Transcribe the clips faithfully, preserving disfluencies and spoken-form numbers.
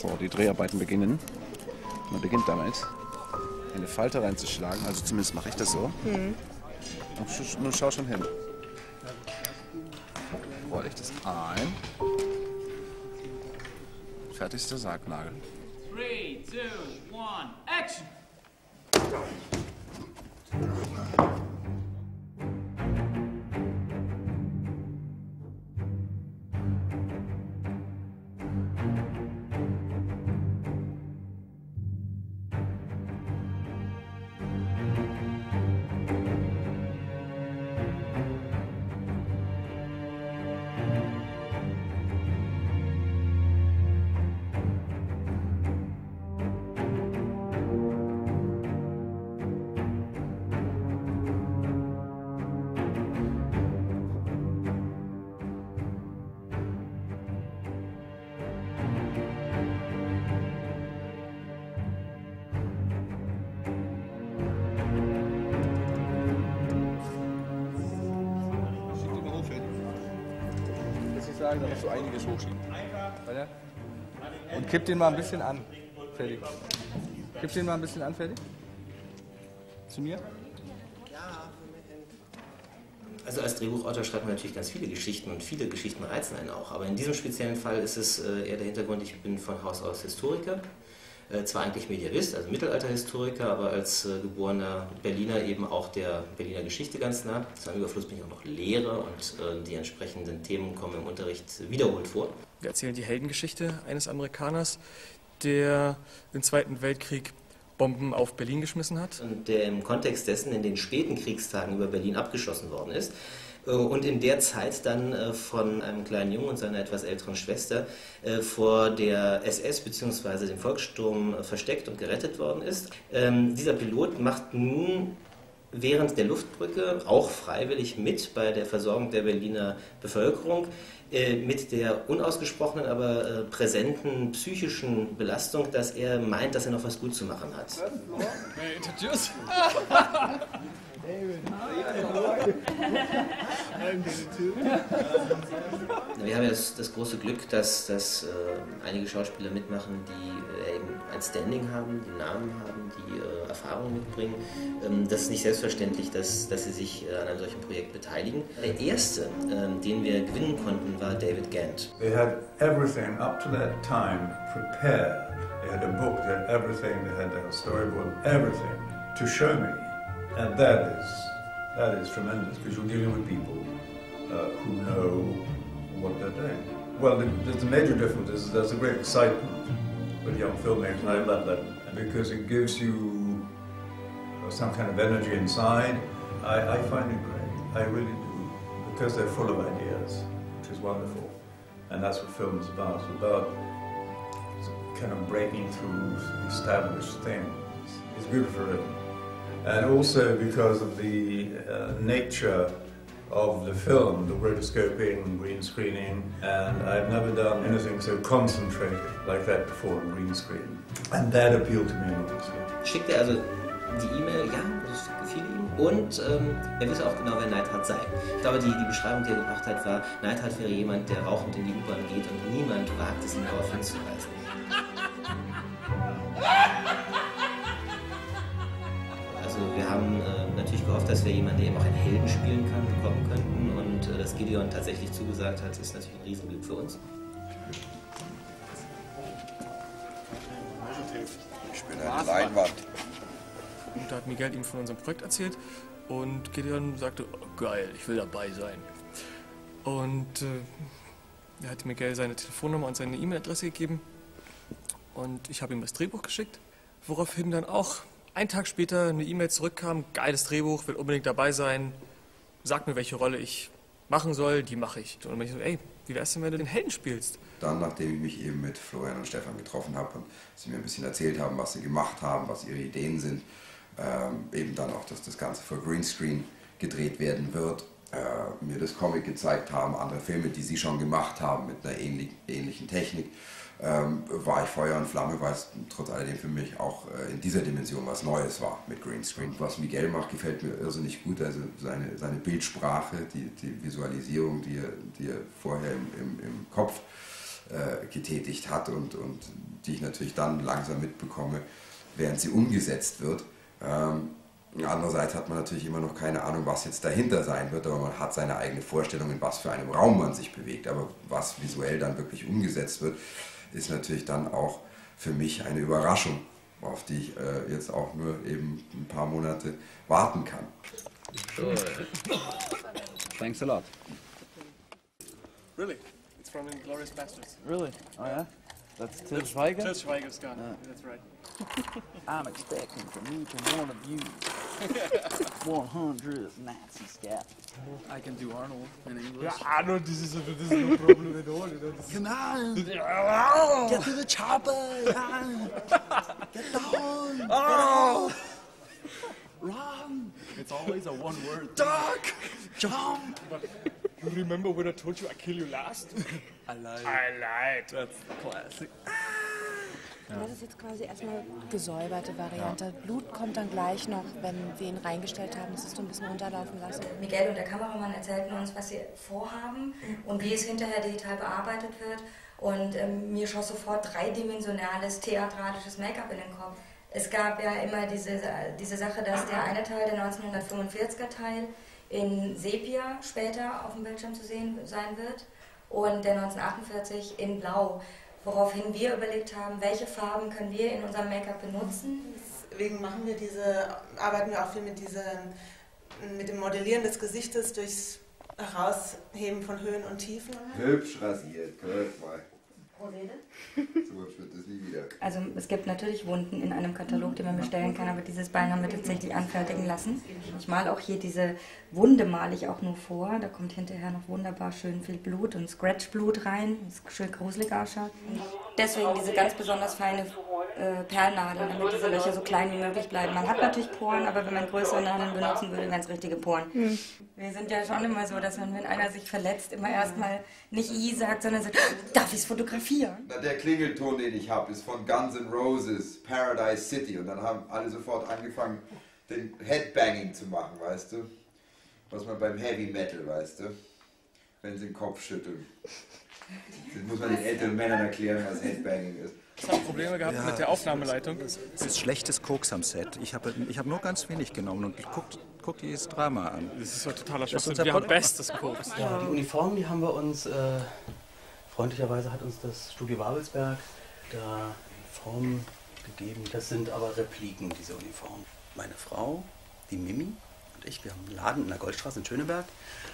So, die Dreharbeiten beginnen. Man beginnt damit, eine Falte reinzuschlagen, also zumindest mache ich das so. Mhm. Und nun schau schon hin. Rolle ich das ein. Fertig ist der Sargnagel. three, two, one, action! Da musst du einiges hochschieben. Und kipp den mal ein bisschen an. Fertig. Kipp den mal ein bisschen an, fertig. Zu mir? Also als Drehbuchautor schreibt man natürlich ganz viele Geschichten und viele Geschichten reizen einen auch. Aber in diesem speziellen Fall ist es eher der Hintergrund, ich bin von Haus aus Historiker. Zwar eigentlich Medievist, also Mittelalterhistoriker, aber als äh, geborener Berliner eben auch der Berliner Geschichte ganz nah. Zu einem Überfluss bin ich auch noch Lehrer und äh, die entsprechenden Themen kommen im Unterricht wiederholt vor. Wir erzählen die Heldengeschichte eines Amerikaners, der im Zweiten Weltkrieg Bomben auf Berlin geschmissen hat. Und der im Kontext dessen in den späten Kriegstagen über Berlin abgeschossen worden ist. Und in der Zeit dann von einem kleinen Jungen und seiner etwas älteren Schwester vor der S S bzw. dem Volkssturm versteckt und gerettet worden ist. Dieser Pilot macht nun während der Luftbrücke auch freiwillig mit bei der Versorgung der Berliner Bevölkerung, mit der unausgesprochenen, aber präsenten psychischen Belastung, dass er meint, dass er noch was gut zu machen hat. Wir haben ja das, das große Glück, dass, dass äh, einige Schauspieler mitmachen, die äh, eben ein Standing haben, die Namen haben, die äh, Erfahrung mitbringen. Ähm, das ist nicht selbstverständlich, dass, dass sie sich äh, an einem solchen Projekt beteiligen. Der erste, äh, den wir gewinnen konnten, war David Gant. They had everything up to that time prepared. They had a book, they had everything, they had a storyboard, everything to show me. And that is, that is tremendous, because you're dealing with people uh, who know what they're doing. Well, the, the major difference is there's a great excitement with young filmmakers, and I love that, because it gives you some kind of energy inside. I, I find it great, I really do, because they're full of ideas, which is wonderful. And that's what film is about, it's about kind of breaking through established things. It's beautifully written. And also because of the uh, nature of the film, the rotoscoping, green screening, and I've never done anything so concentrated like that before on green screen. And that appealed to me enormously. Schickt er also die E-Mail, ja, das gefiel ihm, und ähm, er wusste auch genau, wer Neidhardt sei. Ich glaube, die, die Beschreibung, die er gebracht hat, war, Neidhardt wäre jemand, der rauchend in die U-Bahn geht und niemand wagt es, ihn darauf hinzuweisen. Also wir haben äh, natürlich gehofft, dass wir jemanden, der eben auch einen Helden spielen kann, bekommen könnten, und äh, dass Gideon tatsächlich zugesagt hat, ist natürlich ein Riesenglück für uns. Ich bin eine Leinwand. Und da hat Miguel ihm von unserem Projekt erzählt und Gideon sagte, oh, geil, ich will dabei sein. Und äh, er hat Miguel seine Telefonnummer und seine E-Mail-Adresse gegeben und ich habe ihm das Drehbuch geschickt, woraufhin dann auch ein Tag später eine E-Mail zurückkam, geiles Drehbuch, will unbedingt dabei sein, sag mir, welche Rolle ich machen soll, die mache ich. Und dann bin ich so, ey, wie wär's denn, wenn du den Helden spielst? Dann, nachdem ich mich eben mit Florian und Stefan getroffen habe und sie mir ein bisschen erzählt haben, was sie gemacht haben, was ihre Ideen sind, ähm, eben dann auch, dass das Ganze vor Greenscreen gedreht werden wird, äh, mir das Comic gezeigt haben, andere Filme, die sie schon gemacht haben mit einer ähnlich, ähnlichen Technik, ähm, war ich Feuer und Flamme, weil es trotz alledem für mich auch äh, in dieser Dimension was Neues war mit Greenscreen. Was Miguel macht, gefällt mir irrsinnig gut, also seine, seine Bildsprache, die, die Visualisierung, die er, die er vorher im, im, im Kopf äh, getätigt hat und, und die ich natürlich dann langsam mitbekomme, während sie umgesetzt wird. Ähm, andererseits hat man natürlich immer noch keine Ahnung, was jetzt dahinter sein wird, aber man hat seine eigene Vorstellung, in was für einem Raum man sich bewegt. Aber was visuell dann wirklich umgesetzt wird, ist natürlich dann auch für mich eine Überraschung, auf die ich äh, jetzt auch nur eben ein paar Monate warten kann. Sure. Thanks a lot. Really? It's from Inglourious Basterds. Really? Oh yeah? That's Til Schweiger? Til Schweiger's gone. Uh, That's right. I'm expecting from each one of you one hundred Nazi scat. I can do Arnold in English. Yeah, Arnold, this is, a, this is no problem at all. You know, this Come on! Get to the chopper! Get down! Oh! Run! It's always a one word. Duck! Jump! You remember when I told you I kill you last? I lied. I lied. That's classic. Das ist jetzt quasi erstmal gesäuberte Variante. Blut kommt dann gleich noch, wenn wir ihn reingestellt haben. Das ist so ein bisschen runterlaufen lassen. Miguel und der Kameramann erzählten uns, was sie vorhaben und wie es hinterher digital bearbeitet wird. Und ähm, mir schoss sofort dreidimensionales, theatralisches Make-up in den Kopf. Es gab ja immer diese, diese Sache, dass der eine Teil, der neunzehnhundertfünfundvierziger Teil, in Sepia später auf dem Bildschirm zu sehen sein wird und der neunzehnhundertachtundvierzig in Blau. Woraufhin wir überlegt haben, welche Farben können wir in unserem Make-up benutzen. Deswegen machen wir diese, arbeiten wir auch viel mit, diese, mit dem Modellieren des Gesichtes durchs Herausheben von Höhen und Tiefen. Hübsch rasiert, guck mal. So hübsch wird das nie wieder. Also es gibt natürlich Wunden in einem Katalog, den man bestellen kann, aber dieses Bein haben wir tatsächlich anfertigen lassen. Ich male auch hier diese Wunde, male ich auch nur vor. Da kommt hinterher noch wunderbar schön viel Blut und Scratchblut rein, das schön gruselig ausschaut. Deswegen diese ganz besonders feine äh, Perlnadeln, damit diese Löcher so klein wie möglich bleiben. Man hat natürlich Poren, aber wenn man größere Nadeln benutzen würde, wären es richtige Poren. Mhm. Wir sind ja schon immer so, dass man, wenn einer sich verletzt, immer erstmal nicht I sagt, sondern sagt, darf ich es fotografieren? Na, der Klingelton, den ich habe, ist von Guns N' Roses, Paradise City. Und dann haben alle sofort angefangen, den Headbanging zu machen, weißt du? Was man beim Heavy Metal, weißt du? Wenn sie den Kopf schütteln. Das muss man den älteren Männern erklären, was Headbanging ist. Ich habe Probleme gehabt ja, mit der Aufnahmeleitung. Es ist schlechtes Koks am Set. Ich habe ich hab nur ganz wenig genommen und guckt guck dieses Drama an. Das ist ein totaler Schwachsinn. Wir haben bestes Koks. Ja, die Uniformen, die haben wir uns, äh, freundlicherweise hat uns das Studio Babelsberg da Formen gegeben. Das sind aber Repliken, diese Uniformen. Meine Frau, die Mimi und ich, wir haben einen Laden in der Goldstraße in Schöneberg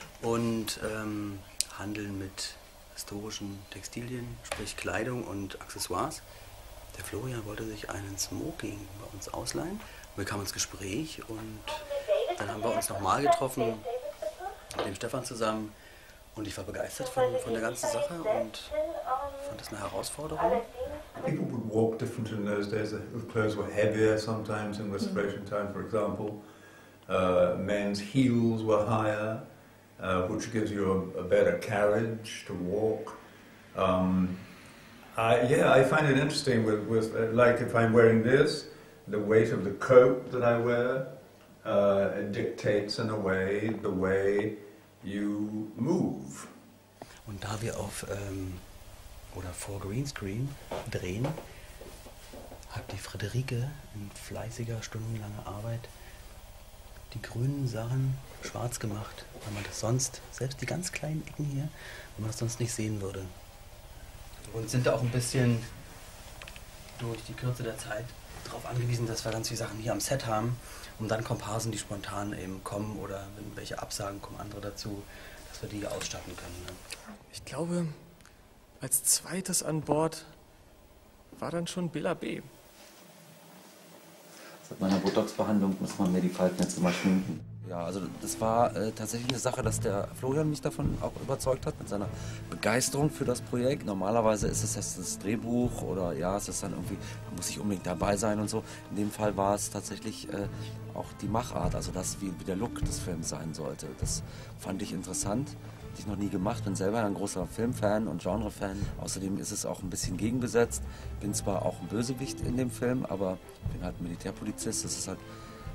und ähm, handeln mit historischen Textilien, sprich Kleidung und Accessoires. Der Florian wollte sich einen Smoking bei uns ausleihen. Wir kamen ins Gespräch und dann haben wir uns nochmal getroffen mit dem Stefan zusammen und ich war begeistert von, von der ganzen Sache und fand das eine Herausforderung. People would walk different in those days. The clothes were heavier sometimes in restoration time, for example. Uh, men's heels were higher. Uh, which gives you a, a better carriage to walk. Um, I, yeah, I find it interesting with, with uh, like if I'm wearing this, the weight of the coat that I wear uh, it dictates in a way the way you move. Und da wir auf ähm, oder vor Greenscreen drehen, hat die Friederike in fleißiger, stundenlanger Arbeit die grünen Sachen schwarz gemacht, weil man das sonst, selbst die ganz kleinen Ecken hier, wenn man das sonst nicht sehen würde. Und sind da auch ein bisschen durch die Kürze der Zeit darauf angewiesen, dass wir ganz viele Sachen hier am Set haben, um dann Komparsen, die spontan eben kommen oder wenn welche absagen, kommen andere dazu, dass wir die ausstatten können. Ne? Ich glaube, als zweites an Bord war dann schon Bela B. Seit meiner Botox-Behandlung muss man mir die Falten jetzt immer schminken. Ja, also das war äh, tatsächlich eine Sache, dass der Florian mich davon auch überzeugt hat, mit seiner Begeisterung für das Projekt. Normalerweise ist es das, das Drehbuch oder ja, es ist dann irgendwie, man muss ich unbedingt dabei sein und so. In dem Fall war es tatsächlich äh, auch die Machart, also das, wie, wie der Look des Films sein sollte. Das fand ich interessant. Ich noch nie gemacht, bin selber ein großer Filmfan und Genrefan. Außerdem ist es auch ein bisschen gegenbesetzt. Bin zwar auch ein Bösewicht in dem Film, aber bin halt Militärpolizist. Das ist halt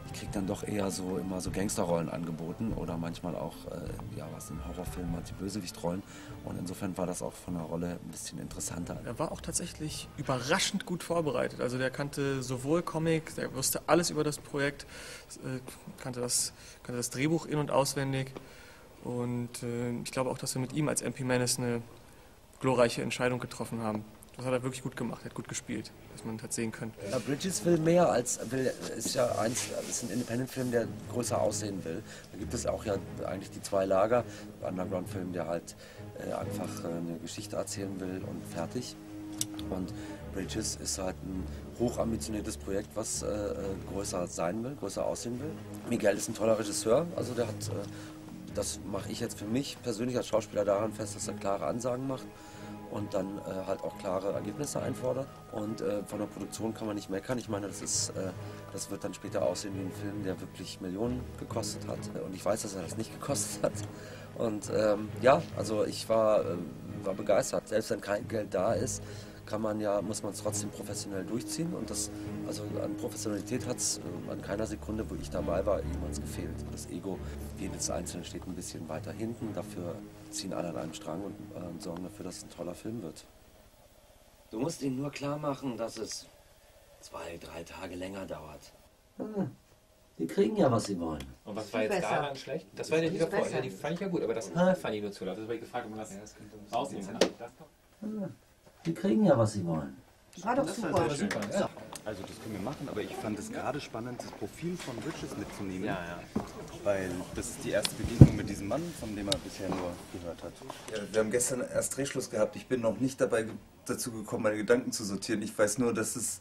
ich kriege dann doch eher so immer so Gangsterrollen angeboten oder manchmal auch, äh, ja, was im Horrorfilm, manche Bösewichtrollen. Und insofern war das auch von der Rolle ein bisschen interessanter. Er war auch tatsächlich überraschend gut vorbereitet. Also der kannte sowohl Comic, der wusste alles über das Projekt, äh, kannte, das, kannte das Drehbuch in- und auswendig. Und äh, ich glaube auch, dass wir mit ihm als M P Menace eine glorreiche Entscheidung getroffen haben. Das hat er wirklich gut gemacht, er hat gut gespielt, was man hat sehen können. Ja, Bridges will mehr als, will, ist ja eins, ist ein Independent-Film, der größer aussehen will. Da gibt es auch ja eigentlich die zwei Lager. Underground-Film, der halt äh, einfach äh, eine Geschichte erzählen will und fertig. Und Bridges ist halt ein hochambitioniertes Projekt, was äh, größer sein will, größer aussehen will. Miguel ist ein toller Regisseur, also der hat, äh, das mache ich jetzt für mich persönlich als Schauspieler daran fest, dass er klare Ansagen macht. Und dann äh, halt auch klare Ergebnisse einfordert. Und äh, von der Produktion kann man nicht meckern. Ich meine, das, ist, äh, das wird dann später aussehen wie ein Film, der wirklich Millionen gekostet hat. Und ich weiß, dass er das nicht gekostet hat. Und ähm, ja, also ich war, äh, war begeistert. Selbst wenn kein Geld da ist, kann man ja, muss man es trotzdem professionell durchziehen. Und das, also an Professionalität hat es äh, an keiner Sekunde, wo ich dabei war, jemals gefehlt. Das Ego jedes Einzelne steht ein bisschen weiter hinten. Dafür ziehen alle an einem Strang und äh, sorgen dafür, dass es ein toller Film wird. Du musst ihnen nur klar machen, dass es zwei, drei Tage länger dauert. Ah, die kriegen ja, was sie wollen. Und was war jetzt daran schlecht? Das war ja die davor. Ja, die fand ich ja gut, aber das ah. fand ich nur zu laut. Das habe ich gefragt, ob man das rausnehmen kann. Ah, die kriegen ja, was sie wollen. War doch super. War super. Ja. Also das können wir machen, aber ich fand es gerade spannend, das Profil von Bridges mitzunehmen. Ja, ja. Weil das ist die erste Begegnung mit diesem Mann, von dem er bisher nur gehört hat. Ja, wir haben gestern erst Drehschluss gehabt. Ich bin noch nicht dabei dazu gekommen, meine Gedanken zu sortieren. Ich weiß nur, dass es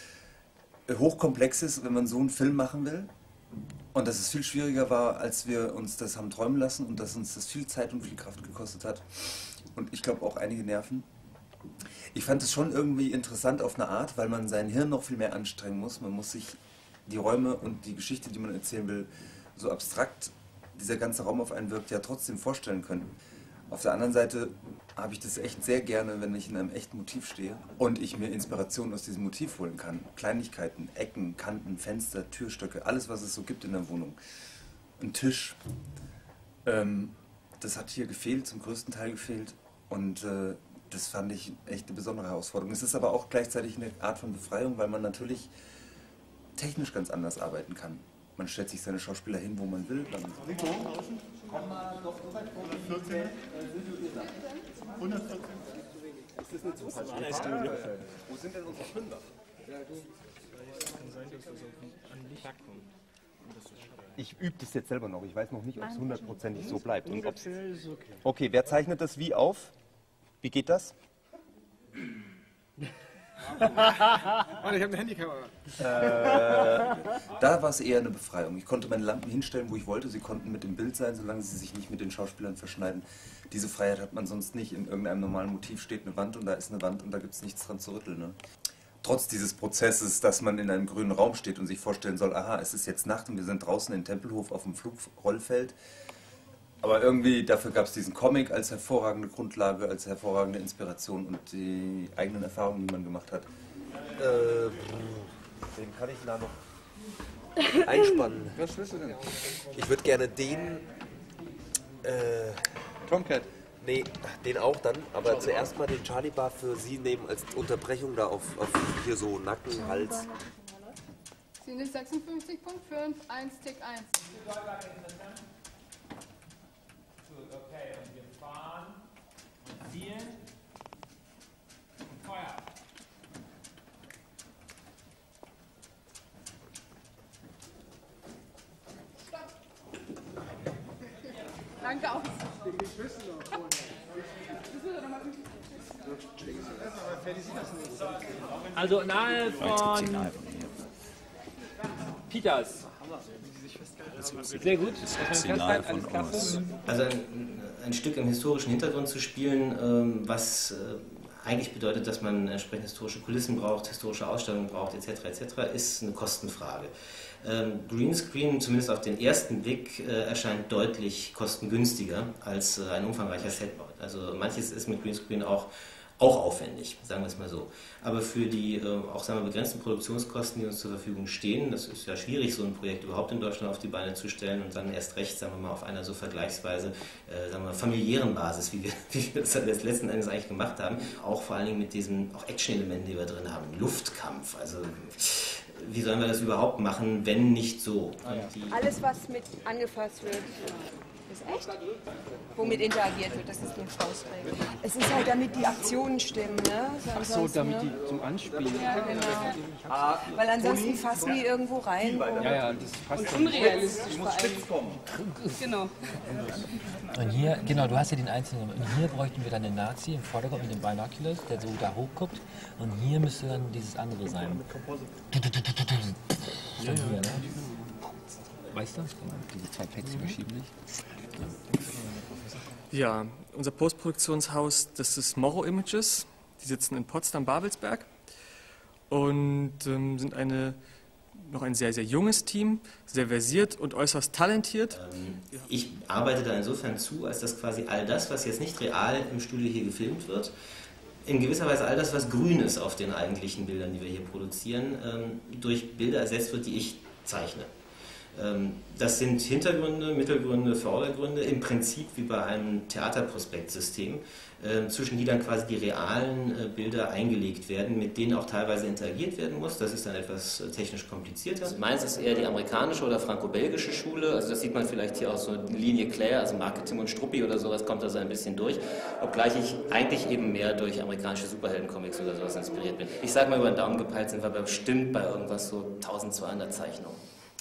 hochkomplex ist, wenn man so einen Film machen will. Und dass es viel schwieriger war, als wir uns das haben träumen lassen und dass uns das viel Zeit und viel Kraft gekostet hat. Und ich glaube auch einige Nerven. Ich fand es schon irgendwie interessant auf eine Art, weil man sein Hirn noch viel mehr anstrengen muss. Man muss sich die Räume und die Geschichte, die man erzählen will, so abstrakt dieser ganze Raum auf einen wirkt, ja trotzdem vorstellen können. Auf der anderen Seite habe ich das echt sehr gerne, wenn ich in einem echten Motiv stehe und ich mir Inspiration aus diesem Motiv holen kann. Kleinigkeiten, Ecken, Kanten, Fenster, Türstöcke, alles, was es so gibt in der Wohnung. Ein Tisch. Ähm, das hat hier gefehlt, zum größten Teil gefehlt. Und äh, das fand ich echt eine besondere Herausforderung. Es ist aber auch gleichzeitig eine Art von Befreiung, weil man natürlich technisch ganz anders arbeiten kann. Man stellt sich seine Schauspieler hin, wo man will. Rico, komm mal doch hundertvierzehn. hundertvierzehn. Ist das eine Zufallsstudie? Wo sind denn unsere Schwimmer? Ich übe das jetzt selber noch. Ich weiß noch nicht, ob es hundertprozentig so bleibt. Und ob's okay, wer zeichnet das wie auf? Wie geht das? Warte, ich habe eine Handykamera. Äh, da war es eher eine Befreiung. Ich konnte meine Lampen hinstellen, wo ich wollte. Sie konnten mit dem Bild sein, solange sie sich nicht mit den Schauspielern verschneiden. Diese Freiheit hat man sonst nicht. In irgendeinem normalen Motiv steht eine Wand und da ist eine Wand und da gibt es nichts dran zu rütteln. Ne? Trotz dieses Prozesses, dass man in einem grünen Raum steht und sich vorstellen soll, aha, es ist jetzt Nacht und wir sind draußen in Tempelhof auf dem Flugrollfeld. Aber irgendwie, dafür gab es diesen Comic als hervorragende Grundlage, als hervorragende Inspiration und die eigenen Erfahrungen, die man gemacht hat. Äh, den kann ich da noch einspannen. Was willst du denn? Ich würde gerne den... Äh, Tomcat. Nee, den auch dann, aber Charlie zuerst mal den Charlie Bar für Sie nehmen als Unterbrechung da auf, auf hier so Nacken, Hals. Szene sechsundfünfzig Punkt fünf, eins, Tick eins. Okay, und wir fahren und zielen und Feuer. Danke aus. Also nahe von Peters. Sehr gut. Also ein, ein Stück im historischen Hintergrund zu spielen, ähm, was äh, eigentlich bedeutet, dass man entsprechend historische Kulissen braucht, historische Ausstellungen braucht, et cetera et cetera, ist eine Kostenfrage. Ähm, Greenscreen, zumindest auf den ersten Blick, äh, erscheint deutlich kostengünstiger als äh, ein umfangreicher Setbau. Also manches ist mit Greenscreen auch auch aufwendig, sagen wir es mal so. Aber für die äh, auch sagen wir, begrenzten Produktionskosten, die uns zur Verfügung stehen, das ist ja schwierig, so ein Projekt überhaupt in Deutschland auf die Beine zu stellen und dann erst recht, sagen wir mal, auf einer so vergleichsweise äh, sagen wir, familiären Basis, wie wir, wie wir das letzten Endes eigentlich gemacht haben, auch vor allen Dingen mit diesen auch Action-Elementen, die wir drin haben, Luftkampf, also wie sollen wir das überhaupt machen, wenn nicht so? Die Alles, was mit angefasst wird, ist echt. Womit interagiert wird, das ist eine Faustregel. Es ist halt, damit die Aktionen stimmen, ne? So Ach so, damit die zum Anspielen. Ja, genau. Weil ansonsten fassen die irgendwo rein. Und, ja, ja, das passt und unrealistisch vor allem. Genau. Und hier, genau, du hast ja den einzelnen. Und hier bräuchten wir dann den Nazi im Vordergrund mit dem Binoculars, der so da hochguckt. Und hier müsste dann dieses andere sein. Schon hier, ne? Weißt du? Diese zwei Plätze verschieben nicht. Ja, unser Postproduktionshaus, das ist Morrow Images. Die sitzen in Potsdam-Babelsberg und ähm, sind eine, noch ein sehr, sehr junges Team, sehr versiert und äußerst talentiert. Ich arbeite da insofern zu, als dass quasi all das, was jetzt nicht real im Studio hier gefilmt wird, in gewisser Weise all das, was grün ist auf den eigentlichen Bildern, die wir hier produzieren, ähm, durch Bilder ersetzt wird, die ich zeichne. Das sind Hintergründe, Mittelgründe, Vordergründe, im Prinzip wie bei einem Theaterprospektsystem, zwischen die dann quasi die realen Bilder eingelegt werden, mit denen auch teilweise interagiert werden muss. Das ist dann etwas technisch komplizierter. Meins ist eher die amerikanische oder franco-belgische Schule, also das sieht man vielleicht hier aus so eine Linie Claire, also Marketing und Struppi oder sowas kommt da so ein bisschen durch, obgleich ich eigentlich eben mehr durch amerikanische Superheldencomics oder sowas inspiriert bin. Ich sage mal, über den Daumen gepeilt sind wir bestimmt bei irgendwas so eintausendzweihundert Zeichnungen.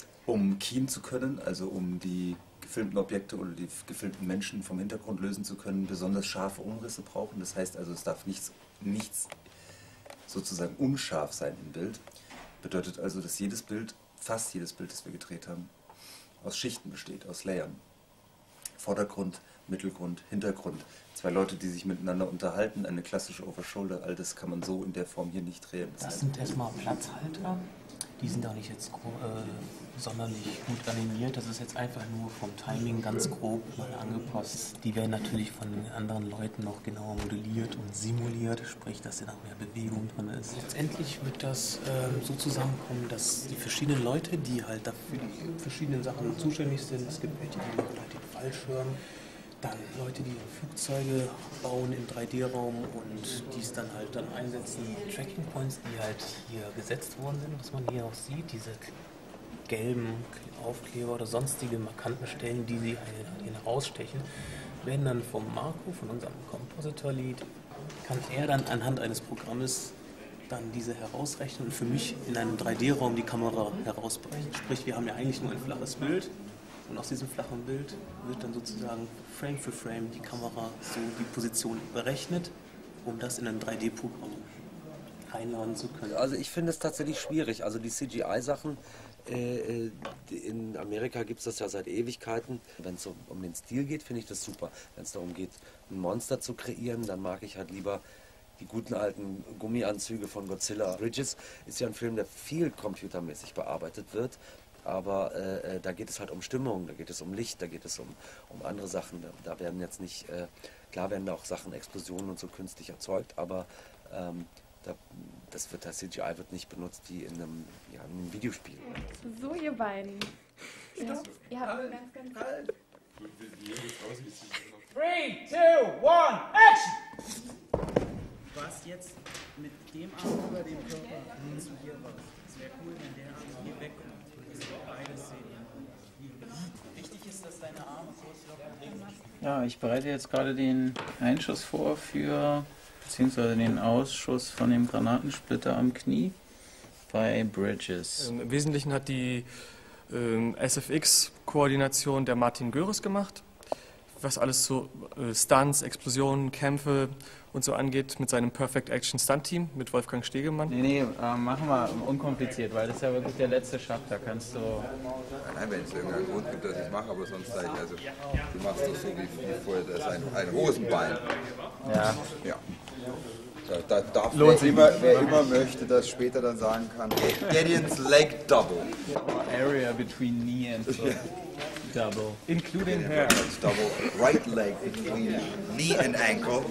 Um keen zu können, also um die gefilmten Objekte oder die gefilmten Menschen vom Hintergrund lösen zu können, besonders scharfe Umrisse brauchen. Das heißt also, es darf nichts, nichts sozusagen unscharf sein im Bild. Bedeutet also, dass jedes Bild, fast jedes Bild, das wir gedreht haben, aus Schichten besteht, aus Layern. Vordergrund, Mittelgrund, Hintergrund. Zwei Leute, die sich miteinander unterhalten, eine klassische Overshoulder, all das kann man so in der Form hier nicht drehen. Das, das sind erstmal Platzhalter. Die sind auch nicht jetzt äh, sonderlich gut animiert. Das ist jetzt einfach nur vom Timing ganz grob mal angepasst. Die werden natürlich von den anderen Leuten noch genauer modelliert und simuliert, sprich, dass da noch mehr Bewegung drin ist. Letztendlich wird das äh, so zusammenkommen, dass die verschiedenen Leute, die halt dafür die verschiedenen Sachen zuständig sind, es gibt welche, die machen halt den Fallschirm, dann Leute, die Flugzeuge bauen im drei D Raum und die es dann halt dann einsetzen. Tracking Points, die halt hier gesetzt worden sind, was man hier auch sieht, diese gelben Aufkleber oder sonstige markanten Stellen, die sie hier herausstechen, werden dann vom Marco, von unserem Compositor Lead, kann er dann anhand eines Programmes dann diese herausrechnen und für mich in einem drei D Raum die Kamera herausbrechen. Sprich, wir haben ja eigentlich nur ein flaches Bild. Und aus diesem flachen Bild wird dann sozusagen Frame für Frame die Kamera so die Position berechnet, um das in ein drei D Programm reinladen zu können. Also ich finde es tatsächlich schwierig. Also die C G I-Sachen, äh, in Amerika gibt es das ja seit Ewigkeiten. Wenn es um, um den Stil geht, finde ich das super. Wenn es darum geht, ein Monster zu kreieren, dann mag ich halt lieber die guten alten Gummianzüge von Godzilla. Bridges ist ja ein Film, der viel computermäßig bearbeitet wird. Aber äh, da geht es halt um Stimmung, da geht es um Licht, da geht es um, um andere Sachen. Da, da werden jetzt nicht, äh, klar werden da auch Sachen, Explosionen und so künstlich erzeugt, aber ähm, da, das, wird, das C G I wird nicht benutzt wie in einem, ja, in einem Videospiel. So, ihr beiden. Ja, ihr habt ganz, ganz... Three, two, one, action! Was jetzt mit dem Arm über dem Körper zu hier war. Es wäre cool, wenn der Arm hier wegkommt. Wichtig ist, dass deine Arme kurz locker drin sind. Ja, ich bereite jetzt gerade den Einschuss vor für, beziehungsweise den Ausschuss von dem Granatensplitter am Knie bei Bridges. Im Wesentlichen hat die ähm, S F X-Koordination der Martin Göres gemacht, was alles so äh, Stunts, Explosionen, Kämpfe und so angeht, mit seinem Perfect Action Stunt Team, mit Wolfgang Stegemann. Nee, nee, äh, machen wir unkompliziert, weil das ist ja wirklich der letzte Schritt, da kannst du... Nein, wenn es irgendeinen Grund gibt, dass ich es mache, aber sonst sage ich, also du machst das so wie, wie vorher, das ist ein, ein Hosenbein. Ja. Ja. Da, da darf Lohnt wer immer, wer immer möchte, das später dann sagen kann, Gideon's Leg Double. Area between knee and so. Double. Including hair. Double. Right leg between knee and ankle.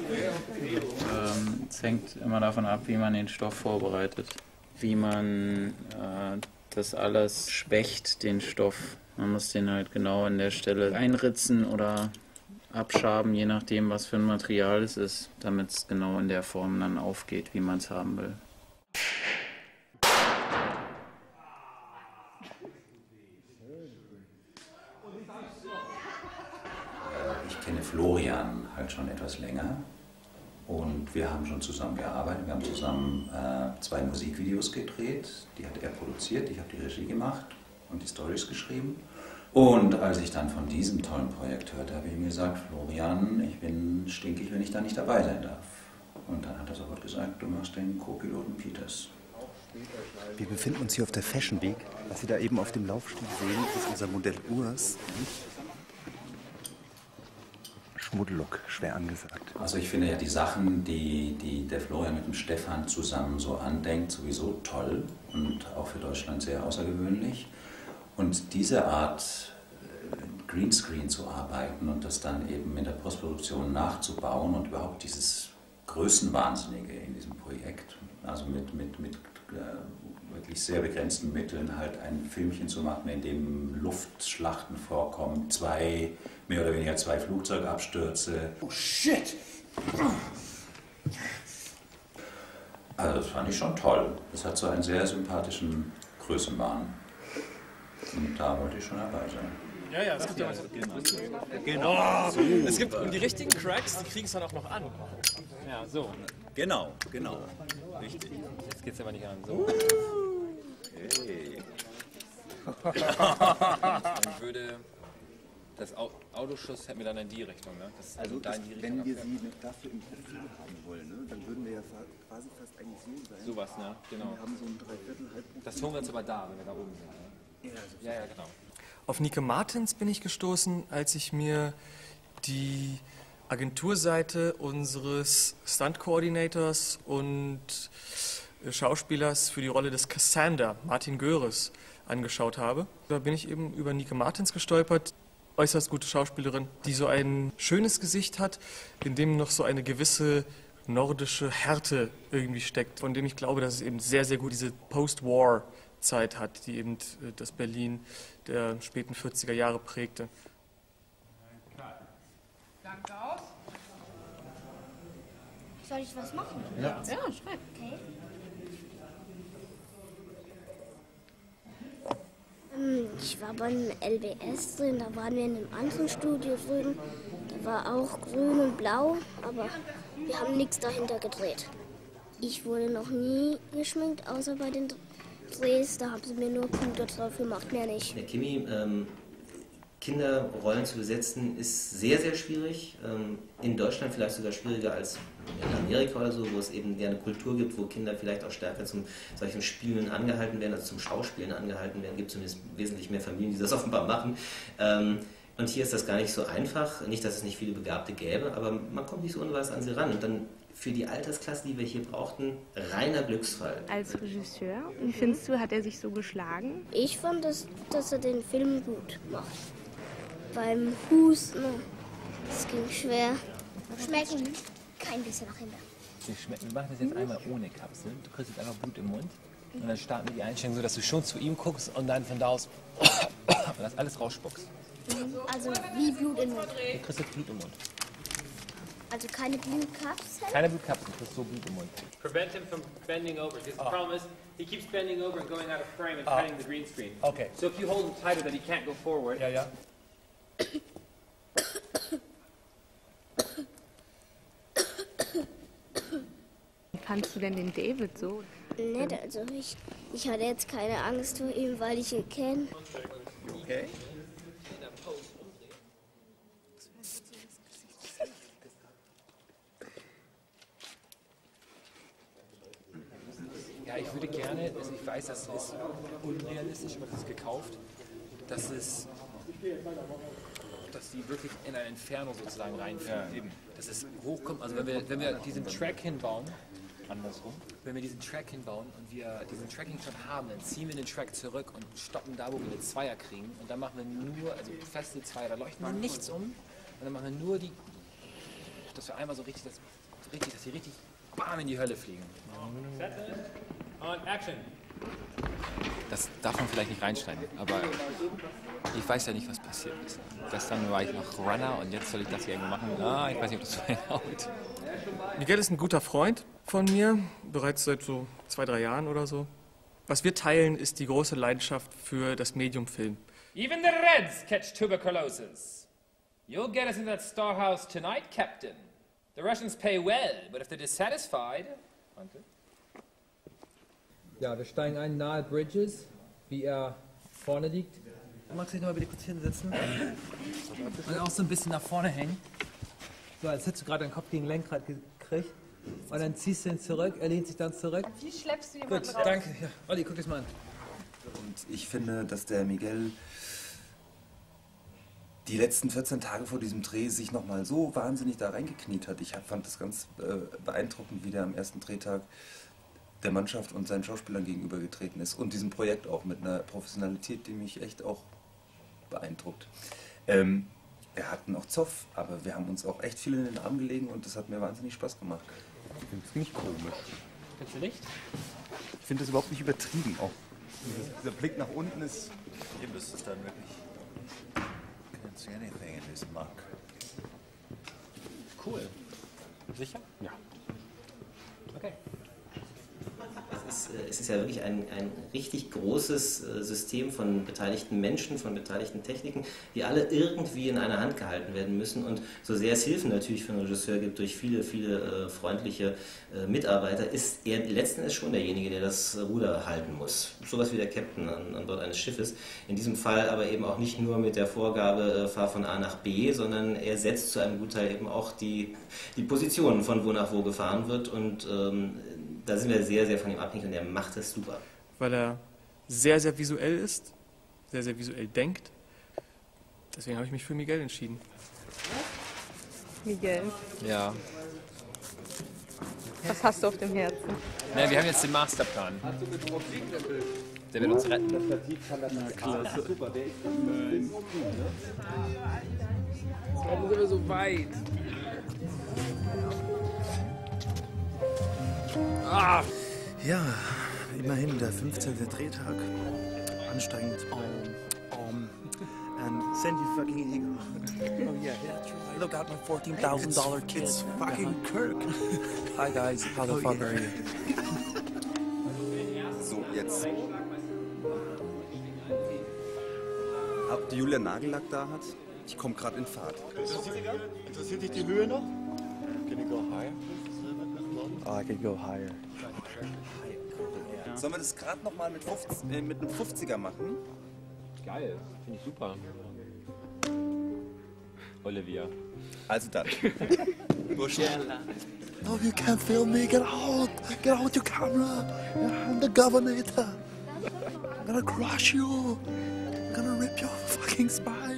Ähm, es hängt immer davon ab, wie man den Stoff vorbereitet. Wie man äh, das alles schwächt, den Stoff. Man muss den halt genau an der Stelle einritzen oder abschaben, je nachdem, was für ein Material es ist, damit es genau in der Form dann aufgeht, wie man es haben will. Ich kenne Florian halt schon etwas länger und wir haben schon zusammen gearbeitet. Wir haben zusammen äh, zwei Musikvideos gedreht, die hat er produziert, ich habe die Regie gemacht und die Storys geschrieben. Und als ich dann von diesem tollen Projekt hörte, habe ich ihm gesagt, Florian, ich bin stinkig, wenn ich da nicht dabei sein darf. Und dann hat er sofort gesagt, du machst den Co-Piloten Peters. Wir befinden uns hier auf der Fashion Week. Was Sie da eben auf dem Laufsteg sehen, ist unser Modell Urs. Schmuddellook, schwer angesagt. Also ich finde ja die Sachen, die, die der Florian mit dem Stefan zusammen so andenkt, sowieso toll und auch für Deutschland sehr außergewöhnlich. Und diese Art, Greenscreen zu arbeiten und das dann eben in der Postproduktion nachzubauen und überhaupt dieses Größenwahnsinnige in diesem Projekt, also mit, mit, mit äh, wirklich sehr begrenzten Mitteln halt ein Filmchen zu machen, in dem Luftschlachten vorkommen, zwei, mehr oder weniger zwei Flugzeugabstürze. Oh shit! Also das fand ich schon toll. Es hat so einen sehr sympathischen Größenwahn. Und da wollte ich schon dabei sein. Ja, ja, es gibt ja Genau. Genau. So. Es gibt und die richtigen Cracks, die kriegen es dann auch noch an. Ja, so. Genau, genau. Richtig. Jetzt geht's aber nicht an. So. Hey. Dann würde das Au- Autoschuss hätten wir dann in die Richtung, ne? Das Also da in die Richtung wenn wir abfährt. sie dafür im Profil haben wollen, ne, dann würden wir ja fa- quasi fast eigentlich so sein. Sowas, ne? Genau. Wir haben so ein Dreiviertel, Halbprofil. Das tun wir uns aber da, wenn wir da oben sind. Ne? Ja, so Ja, ja, genau. Auf Nike Martens bin ich gestoßen, als ich mir die Agenturseite unseres Stunt-Coordinators und Schauspielers für die Rolle des Cassander, Martin Göres, angeschaut habe. Da bin ich eben über Nike Martens gestolpert, äußerst gute Schauspielerin, die so ein schönes Gesicht hat, in dem noch so eine gewisse nordische Härte irgendwie steckt, von dem ich glaube, dass es eben sehr, sehr gut diese Post-War-Zeit hat, die eben das Berlin der späten vierziger Jahre prägte. Danke aus. Soll ich was machen? Ja. Ja, schreib. Okay. Ähm, Ich war beim L B S drin, da waren wir in einem anderen Studio drin. Da war auch grün und blau, aber wir haben nichts dahinter gedreht. Ich wurde noch nie geschminkt, außer bei den Drehs. Da haben sie mir nur Punkte drauf gemacht, mehr nicht. Der Kimi, ähm, Kinderrollen zu besetzen, ist sehr, sehr schwierig. Ähm, in Deutschland vielleicht sogar schwieriger als in Amerika oder so, wo es eben eine Kultur gibt, wo Kinder vielleicht auch stärker zum solchen Spielen angehalten werden, also zum Schauspielen angehalten werden. Es gibt zumindest wesentlich mehr Familien, die das offenbar machen. Ähm, und hier ist das gar nicht so einfach. Nicht, dass es nicht viele Begabte gäbe, aber man kommt nicht so unweiß an sie ran. Und dann für die Altersklasse, die wir hier brauchten, reiner Glücksfall. Als Regisseur, wie findest du, hat er sich so geschlagen? Ich fand, dass, dass er den Film gut macht. Beim Husten, es ging schwer. Schmecken kein bisschen nach hinten. Wir schmecken- wir machen das jetzt einmal ohne Kapseln. Du kriegst jetzt einfach Blut im Mund. Und dann starten wir die Einstellung so, dass du schon zu ihm guckst und dann von da aus und das alles rausspuckst. Also wie Blut im Mund. Du kriegst jetzt Blut im Mund. Also keine Blutkapseln. Keine Blutkapseln, du kriegst so Blut im Mund. Prevent him from bending over. Because the Oh. problem is, he keeps bending over and going out of frame and Oh. cutting the green screen. Okay. So if you hold him tighter, that he can't go forward. Ja, ja. Wie fandst du denn den David so? Nett, also ich, ich hatte jetzt keine Angst vor ihm, weil ich ihn kenne. Okay. Ja, ich würde gerne, also ich weiß, das ist unrealistisch, aber das ist gekauft, dass es, dass die wirklich in ein Inferno sozusagen reinfliegen. Ja, eben. Dass es hochkommt, also wenn wir, wenn wir diesen Track hinbauen, Andersrum? Wenn wir diesen Track hinbauen und wir diesen Tracking schon haben, dann ziehen wir den Track zurück und stoppen da, wo wir eine Zweier kriegen. Und dann machen wir nur, also feste Zweier, da leuchten wir nichts um. Und dann machen wir nur die, dass wir einmal so richtig, das, so richtig dass die richtig bam in die Hölle fliegen. On action. Das darf man vielleicht nicht reinschneiden, aber ich weiß ja nicht, was passiert ist. Gestern war ich noch Runner und jetzt soll ich das hier irgendwie machen. Ah, ich weiß nicht, ob das so hinhaut. Miguel ist ein guter Freund von mir, bereits seit so zwei, drei Jahren oder so. Was wir teilen, ist die große Leidenschaft für das Medium Film. Even the Reds catch tuberculosis. You'll get us in that storehouse tonight, Captain. The Russians pay well, but if they're dissatisfied... Ja, wir steigen ein nahe Bridges, wie er vorne liegt. Magst du dich noch mal bitte kurz hinsetzen? Und auch so ein bisschen nach vorne hängen. So, als hättest du gerade deinen Kopf gegen Lenkrad gekriegt. Und dann ziehst du ihn zurück, er lehnt sich dann zurück. Wie schleppst du jemanden Gut, raus? danke. Ja, Olli, guck das mal an. Und ich finde, dass der Miguel die letzten vierzehn Tage vor diesem Dreh sich nochmal so wahnsinnig da reingekniet hat. Ich fand das ganz äh, beeindruckend, wie der am ersten Drehtag der Mannschaft und seinen Schauspielern gegenübergetreten ist. Und diesem Projekt auch mit einer Professionalität, die mich echt auch beeindruckt. Ähm, er hat noch Zoff, aber wir haben uns auch echt viel in den Arm gelegen und das hat mir wahnsinnig Spaß gemacht. Ich finde es nicht komisch. Findest du nicht? Ich finde das überhaupt nicht übertrieben. Auch dieser Blick nach unten ist... Ihr müsst es dann wirklich... Can't see anything in this muck. Cool. Sicher? Ja. Okay. Es ist, es ist ja wirklich ein, ein richtig großes System von beteiligten Menschen, von beteiligten Techniken, die alle irgendwie in einer Hand gehalten werden müssen. Und so sehr es Hilfen natürlich für einen Regisseur gibt durch viele, viele äh, freundliche äh, Mitarbeiter, ist er letzten Endes schon derjenige, der das Ruder halten muss. Sowas wie der Captain an, an Bord eines Schiffes. In diesem Fall aber eben auch nicht nur mit der Vorgabe, äh, fahr von A nach B, sondern er setzt zu einem Gutteil eben auch die, die Positionen, von wo nach wo gefahren wird. Und ähm, da sind wir sehr, sehr von ihm abhängig und er macht es super. Weil er sehr, sehr visuell ist, sehr, sehr visuell denkt. Deswegen habe ich mich für Miguel entschieden. Miguel, Ja. was hast du auf dem Herzen? Na, wir haben jetzt den Masterplan. Der wird uns retten. Na klasse. Super, der ist Warum sind wir so weit? Ah. Ja, immerhin der fünfzehnte Drehtag. Anstrengend. Um, um, and Sandy fucking Eagle. Oh yeah, that's right. Look out, my fourteen thousand dollar kid. It's fucking Kirk. Hi guys, how the Oh, fuck yeah. are you? So, jetzt. Ob die Julia Nagellack da hat? Ich komme gerade in Fahrt. Interessiert dich die Höhe noch? Can you go higher? Oh, I can go higher. Sollen wir das gerade nochmal mit, äh, mit einem fünfziger machen? Geil, finde ich super. Olivia. Also dann. No, you can't film me. Get out. Get out with your camera. I'm the governor. I'm gonna crush you. I'm gonna rip your fucking spine.